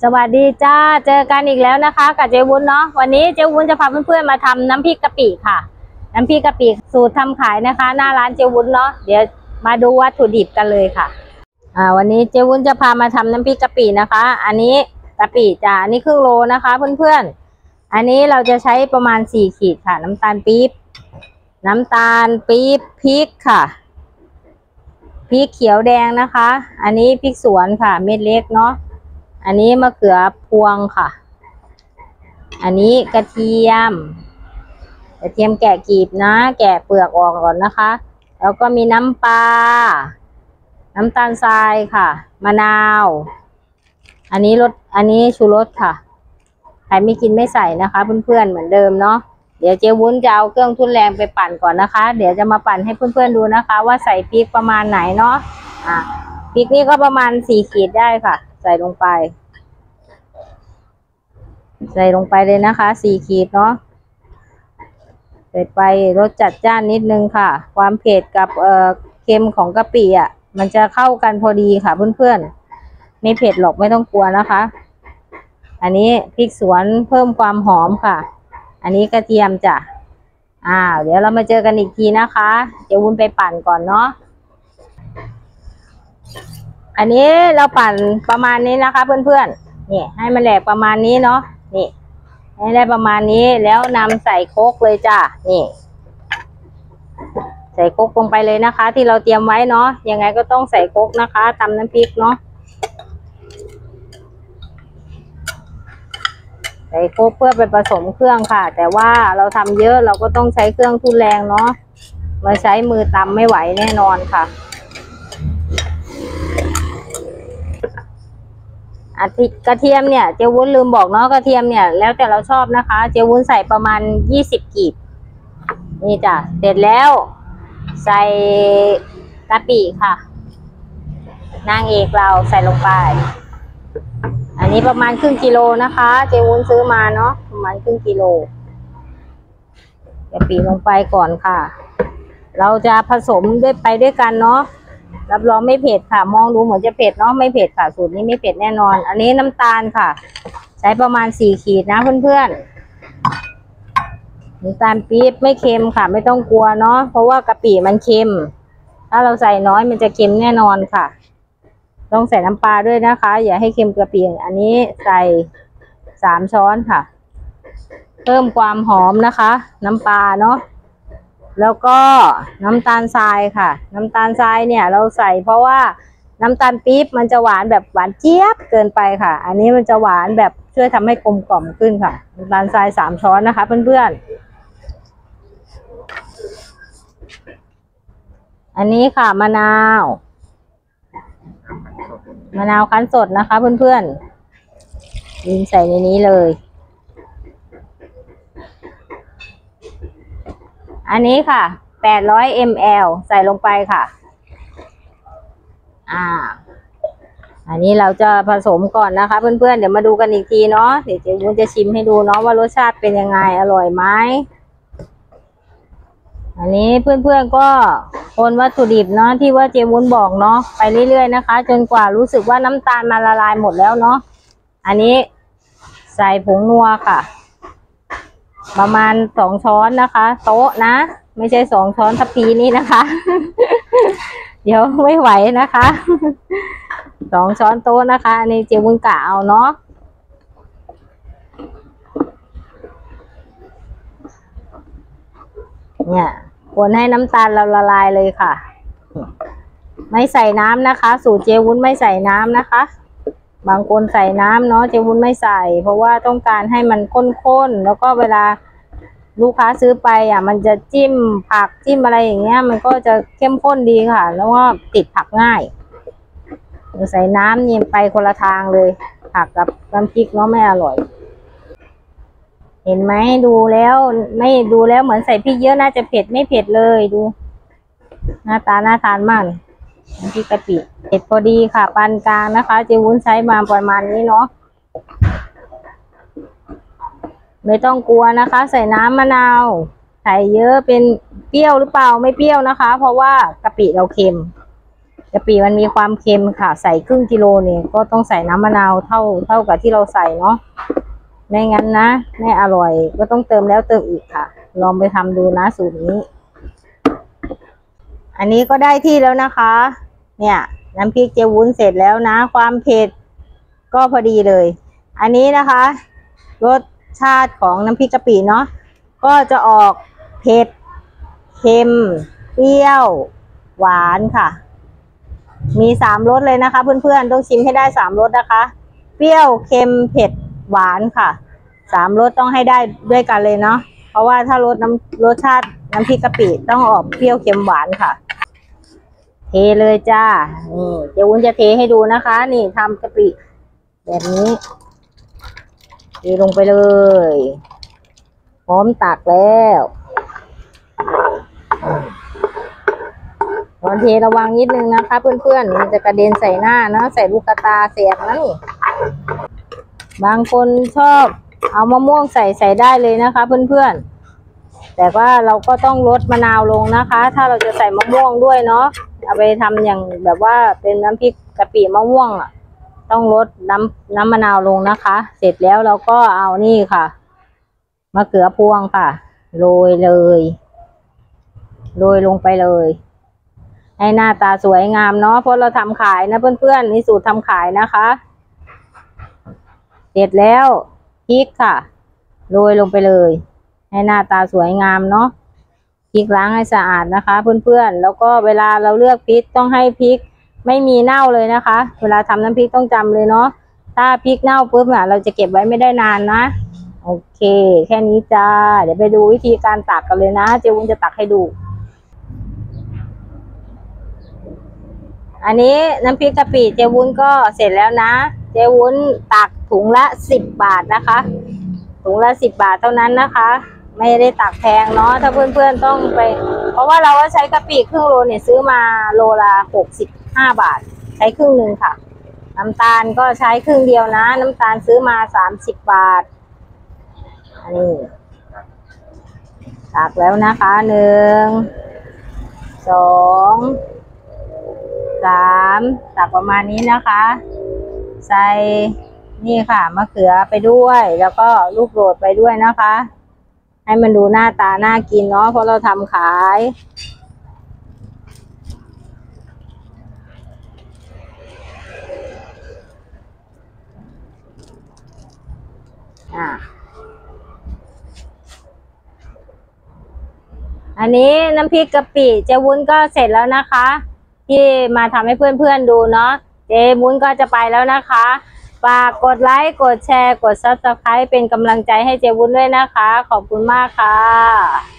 วัสดีจ้าเจอกันอีกแล้วนะคะกับเจวุ้นเนาะวันนี้เจวุ้นจะพาเพื่อนๆมาทำน้ำพริกกะปิค่ะน้ำพริกกะปิสูตรทำขายนะคะหน้าร้านเจวุ้นเนาะเดี๋ยวมาดูวัตถุดิบกันเลยค่ะวันนี้เจวุ้นจะพามาทำน้ำพริกกะปินะคะอันนี้กะปิจ้าอันนี้ครึ่งโลนะคะเพื่อนๆอันนี้เราจะใช้ประมาณ4 ขีดค่ะน้ำตาลปี๊บพริกค่ะพริกเขียวแดงนะคะอันนี้พริกสวนค่ะเม็ดเล็กเนาะอันนี้มะเขือพวงค่ะอันนี้กระเทียมแกะกลีบนะแกะเปลือกออกก่อนนะคะแล้วก็มีน้ำปลาน้ำตาลทรายค่ะมะนาวอันนี้ชูรสค่ะใครไม่กินไม่ใส่นะคะเพื่อนๆเหมือนเดิมเนาะเดี๋ยวเจ๊วุ้นจะเอาเครื่องทุนแรงไปปั่นก่อนนะคะเดี๋ยวจะมาปั่นให้เพื่อนๆดูนะคะว่าใส่พริกประมาณไหนเนาะพริกนี่ก็ประมาณ4 ขีดได้ค่ะใส่ลงไปเลยนะคะ4 ขีดเนาะใส่ไปรสจัดจ้านนิดนึงค่ะความเผ็ดกับเค็มของกะปิมันจะเข้ากันพอดีค่ะเพื่อนๆไม่เผ็ดหรอกไม่ต้องกลัวนะคะอันนี้พริกสวนเพิ่มความหอมค่ะอันนี้กระเทียมจ้ะเดี๋ยวเรามาเจอกันอีกทีนะคะเดี๋ยววุ้นไปปั่นก่อนเนาะอันนี้เราปั่นประมาณนี้นะคะเพื่อนๆนี่ให้มันแหลกประมาณนี้เนาะนี่ให้ได้ประมาณนี้แล้วนำใส่โคกเลยจ้ะนี่ใส่โคกลงไปเลยนะคะที่เราเตรียมไว้เนาะยังไงก็ต้องใส่โคกนะคะตำน้ำพริกเนาะใส่โคกเพื่อไปผสมเครื่องค่ะแต่ว่าเราทำเยอะเราก็ต้องใช้เครื่องทุนแรงเนาะมาใช้มือตำไม่ไหวแน่นอนค่ะกระเทียมเนี่ยเจวุ้นลืมบอกเนาะกระเทียมเนี่ยแล้วแต่เราชอบนะคะเจวุ้นใส่ประมาณ20 กีบนี่จ้ะเสร็จแล้วใส่กะปิค่ะนางเอกเราใส่ลงไปอันนี้ประมาณครึ่งกิโลนะคะเจวุ้นซื้อมาเนาะประมาณครึ่งกิโลกะปิลงไปก่อนค่ะเราจะผสมด้วยกันเนาะรับรองไม่เผ็ดค่ะมองดูเหมือนจะเผ็ดเนาะไม่เผ็ดค่ะสูตรนี้ไม่เผ็ดแน่นอนอันนี้น้ำตาลค่ะใช้ประมาณ4 ขีดนะเพื่อนๆน้ำตาลปี๊บไม่เค็มค่ะไม่ต้องกลัวเนาะเพราะว่ากะปิมันเค็มถ้าเราใส่น้อยมันจะเค็มแน่นอนค่ะต้องใส่น้ำปลาด้วยนะคะอย่าให้เค็มกะปิอันนี้ใส่3 ช้อนค่ะเพิ่มความหอมนะคะน้ำปลาเนาะแล้วก็น้ำตาลทรายค่ะน้ำตาลทรายเนี่ยเราใส่เพราะว่าน้ำตาลปี๊บมันจะหวานแบบหวานเจี๊ยบเกินไปค่ะอันนี้มันจะหวานแบบช่วยทำให้กลมกล่อมขึ้นค่ะน้ำตาลทราย3 ช้อนนะคะเพื่อนๆอันนี้ค่ะมะนาวคั้นสดนะคะเพื่อนๆยิงใส่ในนี้เลยอันนี้ค่ะ800 ml ใส่ลงไปค่ะอันนี้เราจะผสมก่อนนะคะเพื่อนๆเดี๋ยวมาดูกันอีกทีเนาะเดี๋ยวเจ๊วุ้นจะชิมให้ดูเนาะว่ารสชาติเป็นยังไงอร่อยไหมอันนี้เพื่อนๆก็คนวัตถุดิบเนาะที่ว่าเจ๊วุ้นบอกเนาะไปเรื่อยๆนะคะจนกว่ารู้สึกว่าน้ำตาลมาละลายหมดแล้วเนาะอันนี้ใส่ผงนัวค่ะประมาณ2 ช้อนนะคะโต๊ะนะไม่ใช่2 ช้อนทัพพีนี่นะคะ เดี๋ยวไม่ไหวนะคะ2 ช้อนโต๊ะนะคะอันนี้เจ๊วุ้นกะเอาเนาะเนี่ยคนให้น้ำตาลเราละลายเลยค่ะไม่ใส่น้ำนะคะสูตรเจ๊วุ้นไม่ใส่น้ำนะคะบางคนใส่น้ำเนาะเจ๊วุ้นไม่ใส่เพราะว่าต้องการให้มันข้นๆแล้วก็เวลาลูกค้าซื้อไปมันจะจิ้มผักจิ้มอะไรอย่างเงี้ยมันก็จะเข้มข้นดีค่ะแล้วก็ติดผักง่ายใส่น้ำนี่ไปคนละทางเลยผักกับน้ำพริกเนาะไม่อร่อยเห็นไหมดูแล้วเหมือนใส่พริกเยอะน่าจะเผ็ดไม่เผ็ดเลยดูหน้าตาน่าทานมากน้ำพริกกะปิเผ็ดพอดีค่ะปานกลางนะคะเจ๊วุ้นใช้มาประมาณนี้เนาะไม่ต้องกลัวนะคะใส่น้ำมะนาวใส่เยอะเป็นเปรี้ยวหรือเปล่าไม่เปรี้ยวนะคะเพราะว่ากะปิเราเค็มกะปิมันมีความเค็มค่ะใส่ครึ่งกิโลนี่ก็ต้องใส่น้ำมะนาวเท่ากับที่เราใส่เนาะไม่งั้นนะไม่อร่อยก็ต้องเติมแล้วเติมอีกค่ะลองไปทำดูนะสูตรนี้อันนี้ก็ได้ที่แล้วนะคะเนี่ยน้ำพริกเจวุ้นเสร็จแล้วนะความเผ็ดก็พอดีเลยอันนี้นะคะรสชาติของน้ำพริกกะปิเนาะก็จะออกเผ็ดเค็มเปรี้ยวหวานค่ะมี3 รสเลยนะคะเพื่อนๆต้องชิมให้ได้3 รสนะคะเปรี้ยวเค็มเผ็ดหวานค่ะ3 รสต้องให้ได้ด้วยกันเลยเนาะเพราะว่าถ้ารสชาติน้ำพริกกะปิต้องออกเปรี้ยวเค็มหวานค่ะเทเลยจ้านี่เดี๋ยววุ้นจะเทให้ดูนะคะนี่ทำกะปิแบบนี้เทลงไปเลยพร้อมตักแล้วตอนเทระวังนิดนึงนะคะเพื่อนๆมันจะกระเด็นใส่หน้านะใส่ลูกตาเสียบนะนี่บางคนชอบเอามะม่วงใส่ได้เลยนะคะเพื่อนๆแต่ว่าเราก็ต้องลดมะนาวลงนะคะถ้าเราจะใส่มะม่วงด้วยเนาะเอาไปทำอย่างแบบว่าเป็นน้ำพริกกะปิมะม่วงอ่ะต้องลดน้ำมะนาวลงนะคะเสร็จแล้วเราก็เอานี่ค่ะมะเขือพวงค่ะโรยเลยโรยลงไปเลยให้หน้าตาสวยงามเนาะเพราะเราทำขายนะเพื่อนๆนี่สูตรทำขายนะคะเสร็จแล้วพริกค่ะโรยลงไปเลยให้หน้าตาสวยงามเนาะพริกล้างให้สะอาดนะคะเพื่อนๆแล้วก็เวลาเราเลือกพริกต้องให้พริกไม่มีเน่าเลยนะคะเวลาทำน้ำพริกต้องจำเลยเนาะถ้าพริกเน่าปุ๊บเนี่ยเราจะเก็บไว้ไม่ได้นานนะโอเคแค่นี้จ้าเดี๋ยวไปดูวิธีการตักกันเลยนะเจวุ้นจะตักให้ดูอันนี้น้ำพริกกะปิเจวุ้นก็เสร็จแล้วนะเจวุ้นตักถุงละ10 บาทนะคะถุงละ10 บาทเท่านั้นนะคะไม่ได้ตักแพงเนาะถ้าเพื่อนๆต้องไปเพราะว่าเราก็ใช้กะปิครึ่งโลเนี่ยซื้อมาโลละ65 บาทใช้ครึ่งหนึ่งค่ะน้ำตาลก็ใช้ครึ่งเดียวนะน้ำตาลซื้อมา30 บาทนี่ตักแล้วนะคะ1 2 3ตักประมาณนี้นะคะใส่นี่ค่ะมะเขือไปด้วยแล้วก็ลูกโดดไปด้วยนะคะให้มันดูหน้าตาน่ากินเนาะเพราะเราทำขายอันนี้น้ำพริกกะปิเจวุ้นก็เสร็จแล้วนะคะที่มาทำให้เพื่อนๆดูเนาะเจวุ้นก็จะไปแล้วนะคะฝากกดไลค์กดแชร์กด Subscribe เป็นกำลังใจให้เจวุ้นด้วยนะคะขอบคุณมากค่ะ